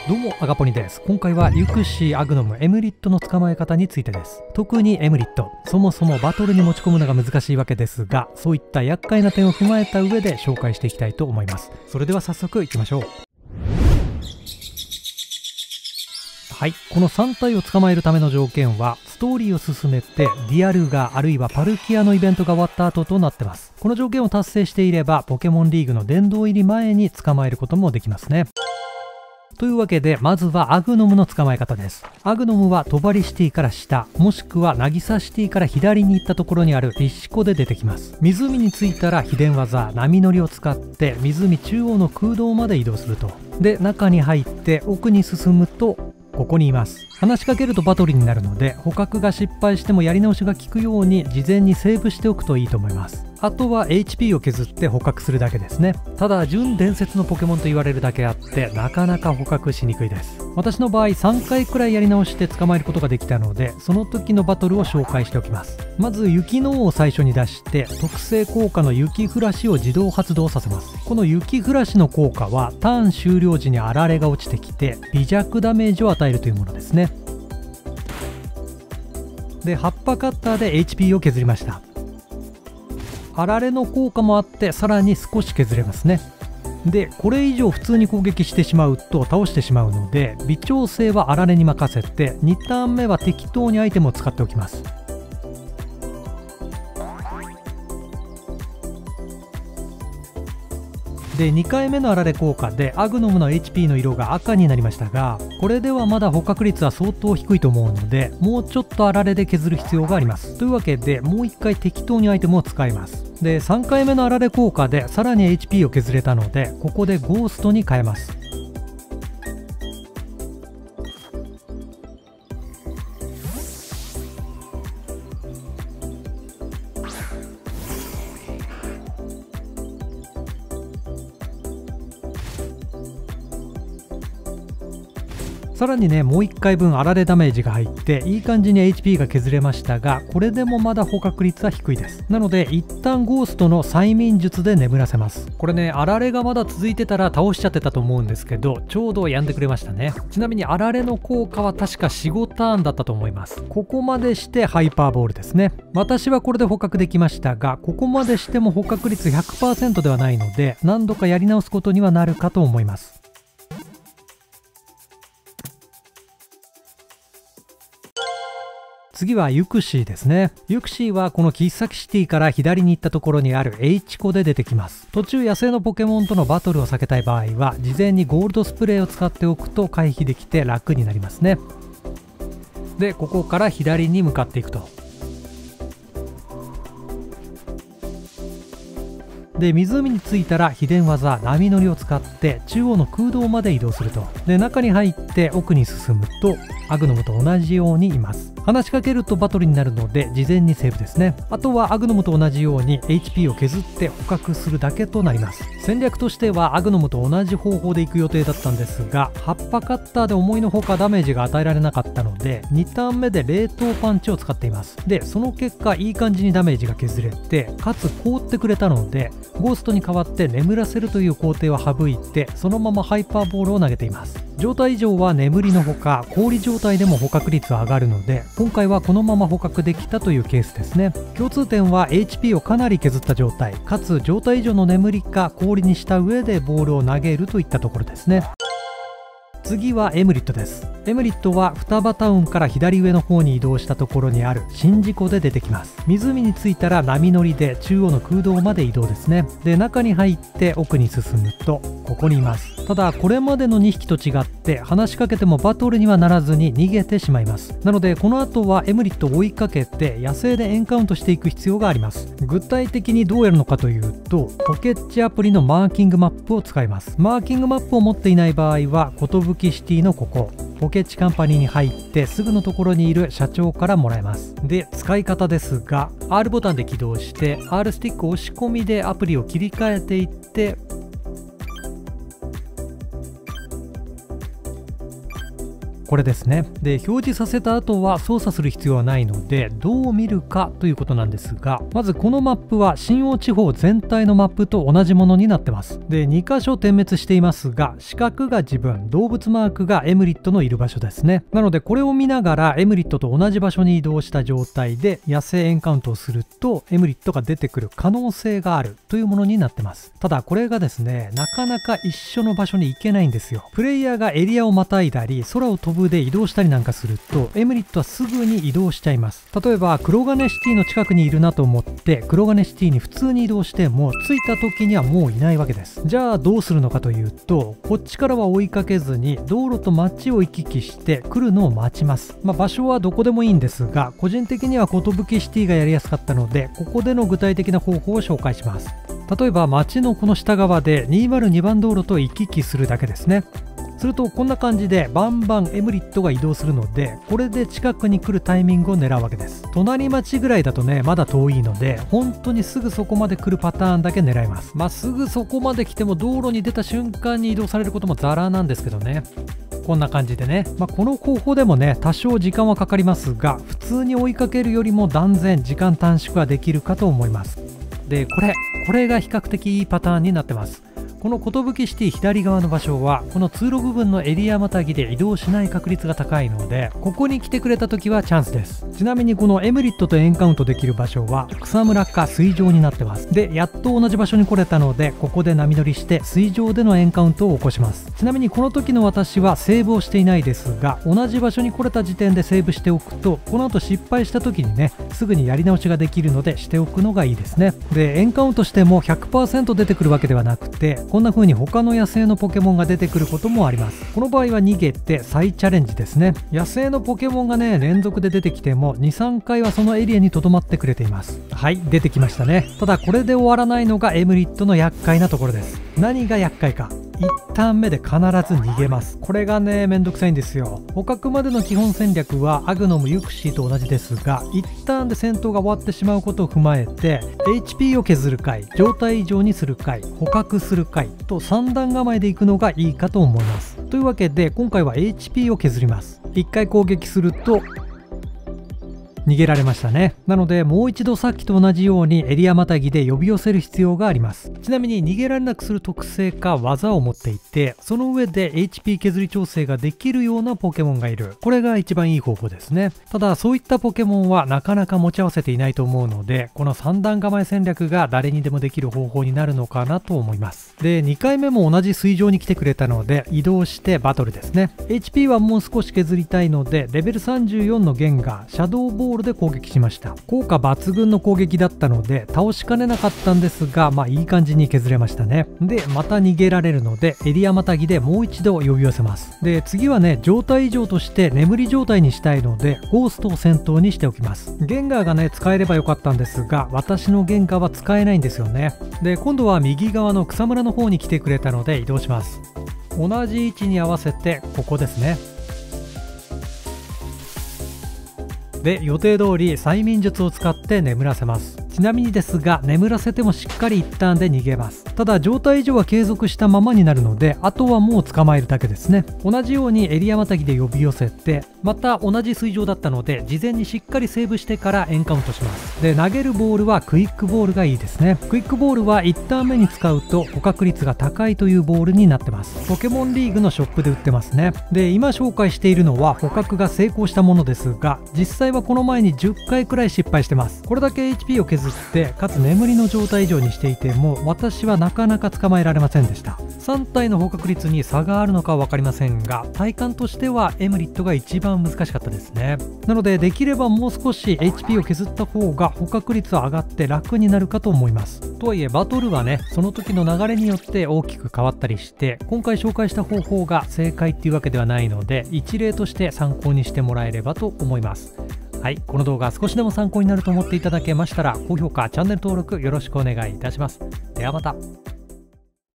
どうも、アガポニです。今回はユクシー、アグノム、エムリットの捕まえ方についてです。特にエムリット、そもそもバトルに持ち込むのが難しいわけですが、そういった厄介な点を踏まえた上で紹介していきたいと思います。それでは早速いきましょう。はい、この3体を捕まえるための条件は、ストーリーを進めてディアルガあるいはパルキアのイベントが終わった後となってます。この条件を達成していれば、ポケモンリーグの殿堂入り前に捕まえることもできますね。というわけで、まずはアグノムの捕まえ方です。アグノムはトバリシティから下、もしくはナギサシティから左に行ったところにあるフィッシュ湖で出てきます。湖に着いたら秘伝技、波乗りを使って湖中央の空洞まで移動すると。で、中に入って奥に進むと、ここにいます。話しかけるとバトルになるので、捕獲が失敗してもやり直しが効くように事前にセーブしておくといいと思います。あとは HP を削って捕獲するだけですね。ただ純伝説のポケモンと言われるだけあってなかなか捕獲しにくいです。私の場合3回くらいやり直して捕まえることができたので、その時のバトルを紹介しておきます。まず雪の王を最初に出して特性効果の雪降らしを自動発動させます。この雪降らしの効果はターン終了時にあられが落ちてきて微弱ダメージを与えるというものですね。で、葉っぱカッターで HP を削りました。あられの効果もあってさらに少し削れますね。で、これ以上普通に攻撃してしまうと倒してしまうので、微調整はあられに任せて2ターン目は適当にアイテムを使っておきます。で、2回目のあられ効果でアグノムの HP の色が赤になりましたが、これではまだ捕獲率は相当低いと思うので、もうちょっとあられで削る必要があります。というわけで、もう1回適当にアイテムを使います。で、3回目のあられ効果でさらに HP を削れたので、ここでゴーストに変えます。さらにね、もう1回分あられダメージが入っていい感じに HP が削れましたが、これでもまだ捕獲率は低いです。なので一旦ゴーストの催眠術で眠らせます。これね、あられがまだ続いてたら倒しちゃってたと思うんですけど、ちょうどやんでくれましたね。ちなみにあられの効果は確か 4,5 ターンだったと思います。ここまでしてハイパーボールですね。私はこれで捕獲できましたが、ここまでしても捕獲率 100% ではないので、何度かやり直すことにはなるかと思います。次はユクシーですね。ユクシーはこのキッサキシティから左に行ったところにある H 湖で出てきます。途中野生のポケモンとのバトルを避けたい場合は事前にゴールドスプレーを使っておくと回避できて楽になりますね。で、ここから左に向かっていくと。で、湖に着いたら秘伝技波乗りを使って中央の空洞まで移動すると。で、中に入って奥に進むとアグノムと同じようにいます。話しかけるとバトルになるので事前にセーブですね。あとはアグノムと同じように HP を削って捕獲するだけとなります。戦略としてはアグノムと同じ方法で行く予定だったんですが、葉っぱカッターで思いのほかダメージが与えられなかったので2ターン目で冷凍パンチを使っています。で、その結果いい感じにダメージが削れて、かつ凍ってくれたのでゴーストに代わって眠らせるという工程を省いて、そのままハイパーボールを投げています。状態異常は眠りのほか氷状態でも捕獲率は上がるので、今回はこのまま捕獲できたというケースですね。共通点は HP をかなり削った状態かつ状態異常の眠りか氷にした上でボールを投げるといったところですね。次はエムリットです。エムリットは双葉タウンから左上の方に移動したところにある宍道湖で出てきます。湖に着いたら波乗りで中央の空洞まで移動ですね。で、中に入って奥に進むとここにいます。ただこれまでの2匹と違って話しかけてもバトルにはならずに逃げてしまいます。なのでこの後はエムリットを追いかけて野生でエンカウントしていく必要があります。具体的にどうやるのかというと、ポケッチアプリのマーキングマップを使います。マーキングマップを持っていない場合は寿シティのここポケッチカンパニーに入ってすぐのところにいる社長からもらえます。で、使い方ですが R ボタンで起動して R スティック押し込みでアプリを切り替えていって、 これですね。で、表示させた後は操作する必要はないので、どう見るかということなんですが、まずこのマップは新大地方全体のマップと同じものになってます。で、2箇所点滅していますが、四角が自分、動物マークがエムリットのいる場所ですね。なのでこれを見ながらエムリットと同じ場所に移動した状態で野生エンカウントをするとエムリットが出てくる可能性があるというものになってます。ただこれがですね、なかなか一緒の場所に行けないんですよ。プレイヤーがエリアをまたいだり空を飛ぶで移動したりなんかするとエムリットはすぐに移動しちゃいます。例えば黒金シティの近くにいるなと思って黒金シティに普通に移動しても着いた時にはもういないわけです。じゃあどうするのかというと、こっちからは追いかけずに道路と街を行き来して来るのを待ちます。場所はどこでもいいんですが、個人的には寿シティがやりやすかったのでここでの具体的な方法を紹介します。例えば街のこの下側で202番道路と行き来するだけですね。するとこんな感じでバンバンエムリットが移動するので、これで近くに来るタイミングを狙うわけです。隣町ぐらいだとねまだ遠いので、本当にすぐそこまで来るパターンだけ狙います。すぐそこまで来ても道路に出た瞬間に移動されることもザラなんですけどね。こんな感じでね、この方法でもね多少時間はかかりますが、普通に追いかけるよりも断然時間短縮はできるかと思います。でこれが比較的いいパターンになってます。この寿シティ左側の場所はこの通路部分のエリアまたぎで移動しない確率が高いので、ここに来てくれた時はチャンスです。ちなみにこのエムリットとエンカウントできる場所は草むらか水上になってます。でやっと同じ場所に来れたので、ここで波乗りして水上でのエンカウントを起こします。ちなみにこの時の私はセーブをしていないですが、同じ場所に来れた時点でセーブしておくとこの後失敗した時にねすぐにやり直しができるのでしておくのがいいですね。でエンカウントしても 100% 出てくるわけではなくて、こんな風に他の野生のポケモンが出てくることもあります。この場合は逃げて再チャレンジですね。野生のポケモンがね連続で出てきても 2,3 回はそのエリアにとどまってくれています。はい、出てきましたね。ただこれで終わらないのがエムリットの厄介なところです。何が厄介か、1ターン目で必ず逃げます。これがねめんどくさいんですよ。捕獲までの基本戦略はアグノムユクシーと同じですが、1ターンで戦闘が終わってしまうことを踏まえて HP を削る回、状態異常にする回、捕獲する回と3段構えでいくのがいいかと思います。というわけで今回は HP を削ります。1回攻撃すると逃げられましたね。なのでもう一度さっきと同じようにエリアまたぎで呼び寄せる必要があります。ちなみに逃げられなくする特性か技を持っていて、その上で HP 削り調整ができるようなポケモンがいる。これが一番いい方法ですね。ただそういったポケモンはなかなか持ち合わせていないと思うので、この3段構え戦略が誰にでもできる方法になるのかなと思います。で2回目も同じ水上に来てくれたので移動してバトルですね。 HP はもう少し削りたいのでレベル34のゲンガーシャドーボールで攻撃しました。効果抜群の攻撃だったので倒しかねなかったんですが、いい感じに削れましたね。でまた逃げられるのでエリアまたぎでもう一度呼び寄せます。で次はね状態異常として眠り状態にしたいのでゴーストを先頭にしておきます。ゲンガーがね使えればよかったんですが、私のゲンガーは使えないんですよね。で今度は右側の草むらの方に来てくれたので移動します。同じ位置に合わせてここですね。で予定通り催眠術を使って眠らせます。ちなみにですが眠らせてもしっかり一旦で逃げます。ただ状態異常は継続したままになるので、あとはもう捕まえるだけですね。同じようにエリアまたぎで呼び寄せて、また同じ水上だったので事前にしっかりセーブしてからエンカウントします。で投げるボールはクイックボールがいいですね。クイックボールは1ターン目に使うと捕獲率が高いというボールになってます。ポケモンリーグのショップで売ってますね。で今紹介しているのは捕獲が成功したものですが、実際はこの前に10回くらい失敗してます。これだけ HP を削ってかつ眠りの状態以上にしていても私はなかなか捕まえられませんでした。3体の捕獲率に差があるのかは分かりませんが、体感としてはエムリットが一番難しかったですね。なのでできればもう少し HP を削った方が捕獲率は上がって楽になるかと思います。とはいえバトルはねその時の流れによって大きく変わったりして、今回紹介した方法が正解っていうわけではないので一例として参考にしてもらえればと思います。はい、この動画少しでも参考になると思っていただけましたら高評価、チャンネル登録よろしくお願いいたします。ではまた。